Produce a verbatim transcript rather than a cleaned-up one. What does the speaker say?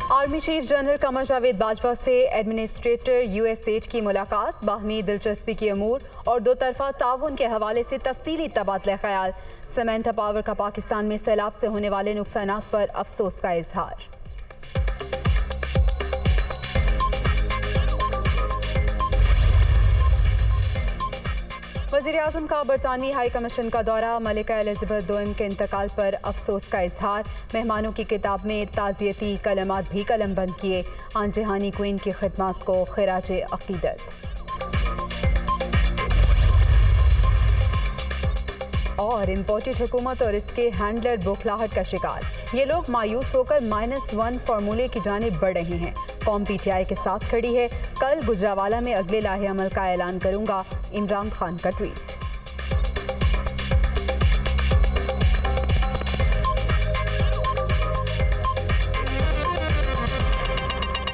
Army chief general Qamar Javed Bajwa से administrator USAID की मुलाकात, बाहमी दिलचस्पी की अमूर और दो तरफा ताउन के हवाले से तफसीली तबादला ख्याल। समैंथा पावर का पाकिस्तान में सैलाब से होने वाले नुकसानात पर अफसोस का इजहार। वज़ीर आज़म का बरतानवी हाई कमीशन का दौरा, मलिका एलिज़ाबेथ दोम के इंतकाल पर अफसोस का इजहार। मेहमानों की किताब में ताज़ियती कलमात भी कलम बंद किए। आन जहानी क्वीन की खिदमत को खिराज अकीदत। और इम्पोर्टेड हुकूमत और इसके हैंडलर बौखलाहट का शिकार। ये लोग मायूस होकर माइनस वन फार्मूले की जानिब बढ़ रहे हैं। कौम पीटीआई के साथ खड़ी है। कल गुजरावाला में अगले लाहे अमल का ऐलान करूंगा, इमरान खान का ट्वीट।